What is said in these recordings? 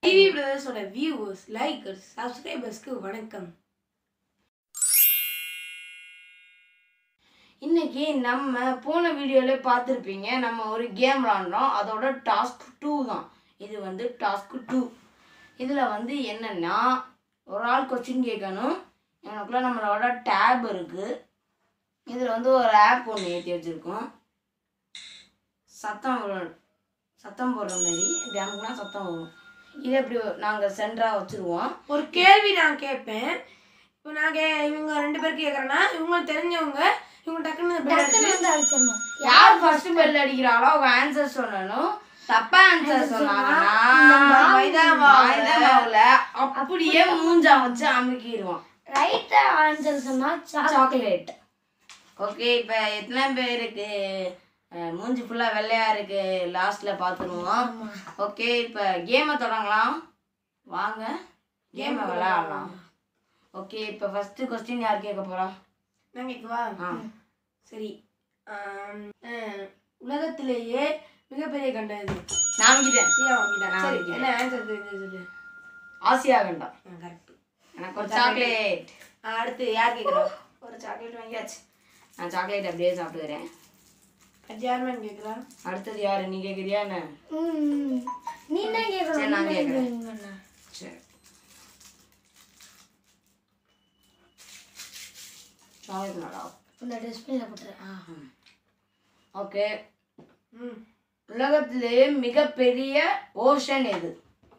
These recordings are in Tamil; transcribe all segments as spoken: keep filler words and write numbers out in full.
டிவி பிரதர்ஸோட வியூவர்ஸ், லைக்கர்ஸ், சப்ஸ்கிரைபர்ஸ்க்கு வணக்கம். இன்னைக்கு நம்ம போன வீடியோவில் பார்த்துருப்பீங்க, நம்ம ஒரு கேம் விளாண்டோம். அதோட டாஸ்க் டூ தான் இது. வந்து டாஸ்க் டூ இதில் வந்து என்னென்னா, ஒரு ஆள் கொஸ்டின் கேட்கணும். எனக்குள்ள நம்மளோட டேப் இருக்குது. இதில் வந்து ஒரு ஆப் ஒன்று ஏற்றி வச்சுருக்கோம். சத்தம் சத்தம் போடுற மாதிரி டேமுக்குனா சத்தம் வரும். இதை எப்படி நாங்கள் சென்டராக வச்சுருவோம். ஒரு கேள்வி நான் கேட்பேன். இப்போ நாங்கள் இவங்க ரெண்டு பேருக்கு கேட்குறேன்னா, இவங்களுக்கு தெரிஞ்சவங்க இவங்க டக்குன்னு யார் ஃபர்ஸ்ட் பெல் அடிக்கிறாளோ அவங்க ஆன்சர் சொல்லணும். தப்பா ஆன்சர் சொன்னாங்கன்னா அப்படியே மூஞ்சா வச்சு அமுக்கிடுவோம். ரைட்டா ஆன்சர் சொன்னா சாக்லேட். ஓகே, இப்போ எத்தனை பேருக்கு மூஞ்சி ஃபுல்லாக வெள்ளையாக இருக்கு லாஸ்ட்டில் பார்த்துருவோம். ஓகே, இப்போ கேமை தொடங்கலாம். வாங்க கேமை விளையாடலாம். ஓகே, இப்போ ஃபஸ்ட்டு கொஸ்டின் யார் கேட்க போகிறா? நான் கேட்கவா? ஆ சரி. உலகத்திலேயே மிகப்பெரிய கண்டம் இது. நான் கிட்டேன். சியா வாங்கிட்டேன். சரி, என்ன ஆன்சர் தெரிஞ்சு சொல்லு. ஆசியா கண்டம். கரெக்ட். எனக்கு ஒரு சாக்லேட். அடுத்து யார் கேட்குறா? ஒரு சாக்லேட் வாங்கியாச்சு. நான் சாக்லேட் அப்படியே சாப்பிட்டுக்கிறேன். ஜெர்மன் கேட்குறா. அடுத்தது யாரு? நீ கேட்குறியா என்ன? நீ தான் கேட்கணும். சரி, நான் கேட்குறேன். சரி, சாக்லேட் நல்லா இந்த டஸ்ட்பின்ல போட்டுறேன். ஓகே, உலகத்திலேயே மிகப்பெரிய ஓஷன் எது?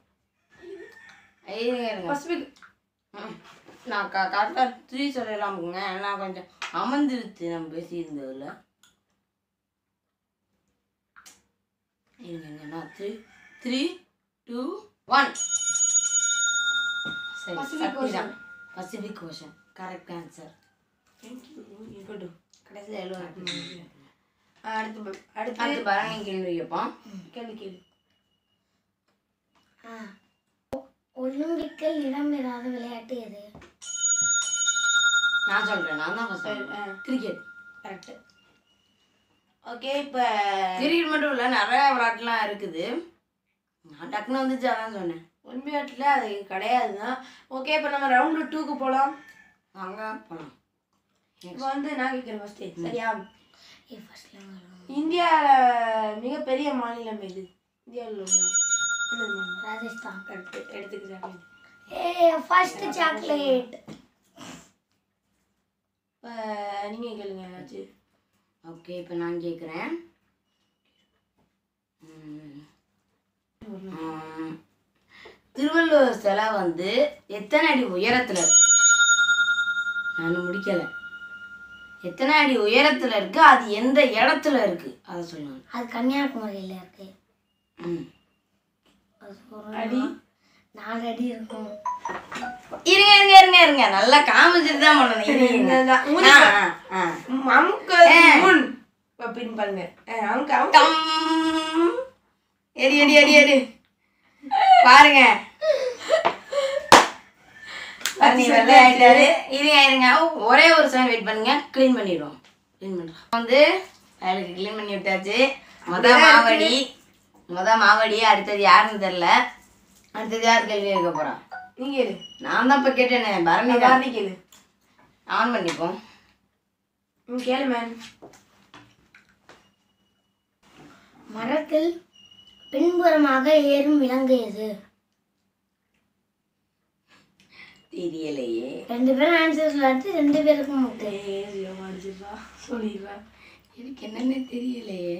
பசிபிக். நான் கரெக்டாக த்ரீ சொல்லலாமுங்க. நான் கொஞ்சம் அமர்ந்துருச்சு நம்ம பேசியிருந்ததில். இல்லைங்கண்ணா, த்ரீ த்ரீ டூ ஒன். சரி, Pacific Ocean. Pacific Ocean correct answer. கடைசியில் எழுவா. அடுத்து அடுத்து அடுத்து பரணி கேள்வி கேட்பான். கேள்வி கேள்வி. ஒலிம்பிக்கில் இடம்பெறாத விளையாட்டு எது? நான் சொல்றேன். நான் தான் ஃபர்ஸ்ட். கிரிக்கெட். கரெக்ட். ஓகே, இப்போ கிரிக்கெட் மட்டும் இல்லை, நிறைய விளையாட்டுலாம் இருக்குது. நான் டக்குன்னு வந்துச்சு, அதான் சொன்னேன். ஒலிம்பியாட்டில் அது கிடையாது தான். ஓகே, இப்போ நம்ம ரவுண்டு டூக்கு போகலாம். வாங்க போகலாம். இப்போ வந்து நான் கேட்குறேன் ஃபஸ்ட்டு. சரியா? இந்தியா மிகப்பெரிய மாநிலம் எது? இந்தியாவில் உள்ள ராஜஸ்தான். கரெக்ட். எடுத்துக்க சாக்லேட். A first chocolate. இப்போ நீங்கள் கேளுங்க ஏதாச்சும். ஓகே, இப்போ நான் கேட்குறேன். திருவள்ளுவர் சிலை வந்து எத்தனை அடி உயரத்தில்? நான் முடிக்கலை. எத்தனை அடி உயரத்தில் இருக்கு? அது எந்த இடத்துல இருக்கு? அதை சொல்லுங்க. அது கன்னியாகுமரியில் இருக்கு. ம், அடி நாலு அடி இருக்கும். இருங்க இருங்க இருங்க இருங்க நல்லா காமிச்சிட்டு தான் பண்ணணும். பின் பாருங்க. எரி எரி எரி எரி பாருங்க. இருங்க இருங்க ஒரே ஒரு செகண்ட் வெயிட் பண்ணுங்க. கிளீன் பண்ணிடுவோம். கிளீன் பண்ணுறோம். வந்து அவளுக்கு கிளீன் பண்ணி விட்டாச்சு. முத மாவடி முத மாவடி அடுத்தது யாருன்னு தெரியல. அடுத்தது யார் கேள்வி கேட்க போறா? நீ கேளு. நான் தான் இப்போ கேட்டேனே. பரணி பரணி கேளு. ஆன் பண்ணிப்போம். ம் கேளு மேன். மரத்தில் பின்புறமாக ஏறும் விலங்கு எது? தெரியலையே. ரெண்டு பேரும் ஆன்சர் சொல்லாட்டி ரெண்டு பேருக்கும் முட்டை. அடிச்சிருப்பா சொல்லிடுறா. எனக்கு என்னன்னு தெரியலையே.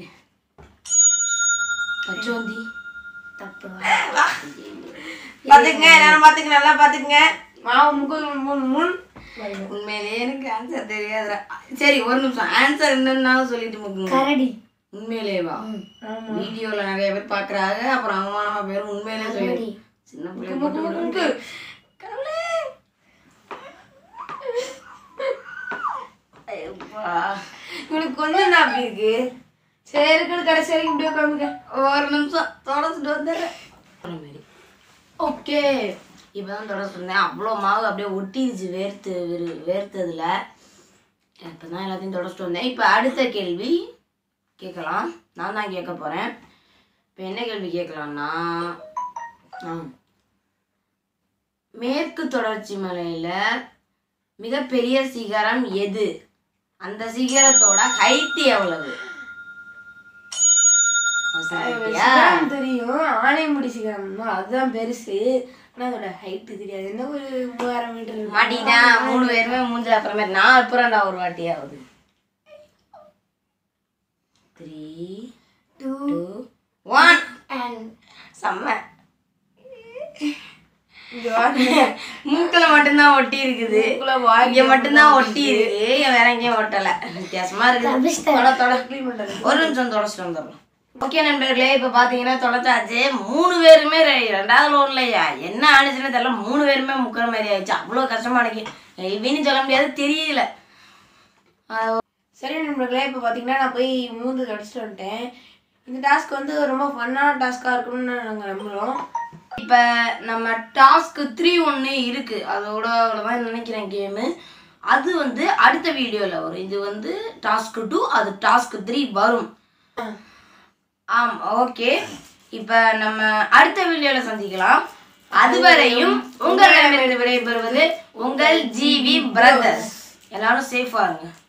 பச்சோந்தி. தப்பு. பாத்துக்கங்க, எல்லாரும் பாத்துக்க, நல்லா பாத்துக்கங்க. மாவு முக்கு முன் முன். உண்மையிலேயே எனக்கு ஆன்சர் தெரியாதுடா. சரி, ஒரு நிமிஷம். ஆன்சர் என்னன்னாலும் சொல்லிட்டு முக்குங்க. கரடி. உண்மையிலேவா? வீடியோல நிறைய பேர் பாக்குறாங்க, அப்புறம் அவமானமா பேர் உண்மையிலே சொல்லி சின்ன பிள்ளை. இவனுக்கு கொஞ்சம் தான் அப்படி இருக்கு. சரி இருக்குது. கடைசி வரைக்கும் இப்படியே உட்காந்துக்க. ஒரு நிமிஷம் தொடச்சிட்டு வந்துடுறேன். ஓகே, இப்போதான் தொடச்சு இருந்தேன். அவ்வளோ மாவு அப்படியே ஒட்டிடுச்சு வேர்த்து வேர்த்ததுல. இப்போ தான் எல்லாத்தையும் தொடச்சிட்டு வந்தேன். இப்போ அடுத்த கேள்வி கேட்கலாம். நான் தான் கேட்க போகிறேன். இப்போ என்ன கேள்வி கேட்கலான்னா, ஆ மேற்கு தொடர்ச்சி மலையில மிகப்பெரிய சிகரம் எது? அந்த சிகரத்தோட ஹைட் எவ்வளவு? சிகரம் தெரியும், ஆனைமுடி சிகரம் அதுதான் பெருசு. ஆனா அதோட ஹைட் தெரியாது. என்ன ஒரு மூவாயிரம் மீட்டர் மாட்டிதான். மூணு பேருமே மூஞ்சில அப்புறமே நான் அப்புறம்டா ஒரு வாட்டியாவது. த்ரீ டூ ஒன் அண்ட் செம்ம. மூக்குல மட்டும்தான் ஒட்டி இருக்குது, இங்க மட்டும்தான் ஒட்டி இருக்கு, வேற எங்கேயும் ஒட்டல. வித்தியாசமா இருக்குது. தொட தொட ஒரு நிமிஷம் தொடச்சிட்டு வந்துடுறோம். ஓகே நண்பர்களே, இப்ப பாத்தீங்கன்னா தொடச்சாச்சு. மூணு பேருமே ரெண்டாவது லோன்லயா என்ன ஆனிச்சுன்னு தெரியல, மூணு பேருமே முக்கிற மாதிரி ஆயிடுச்சு. அவ்வளவு கஷ்டமா இருக்கு. இவனு சொல்ல முடியாது, தெரியல. சரி நண்பர்களே, இப்போ பார்த்தீங்கன்னா நான் போய் மூந்து கடிச்சிட்டு வந்துட்டேன். இந்த டாஸ்க் வந்து ரொம்ப ஃபன்னான டாஸ்காக இருக்கும்னு நாங்கள் நம்புகிறோம். இப்போ நம்ம டாஸ்க் த்ரீ ஒன்று இருக்குது, அதோட அவ்வளோதான் நினைக்கிறேன் கேமு. அது வந்து அடுத்த வீடியோவில் வரும். இது வந்து டாஸ்க் டூ, அது டாஸ்க் த்ரீ வரும். ஆம், ஓகே. இப்போ நம்ம அடுத்த வீடியோவில் சந்திக்கலாம். அதுவரையும் உங்களிடமிருந்து விடைபெறுவது உங்கள் ஜிவி பிரதர்ஸ். எல்லாரும் சேஃபாக இருங்க.